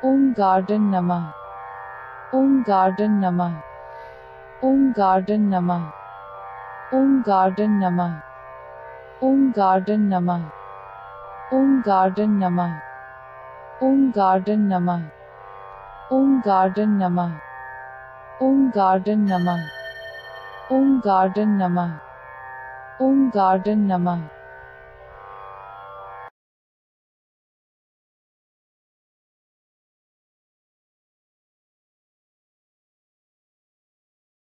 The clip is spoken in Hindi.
ओम गार्डन नमः। ओम गार्डन नमः। ओम गार्डन नमः। ओम गार्डन नमः। ओम गार्डन नमः। ओम गार्डन नमः। ओम गार्डन नमः। ओम गार्डन नमः। ओम गार्डन नमः। ओम गार्डन नमः। ओम गार्डन नमः।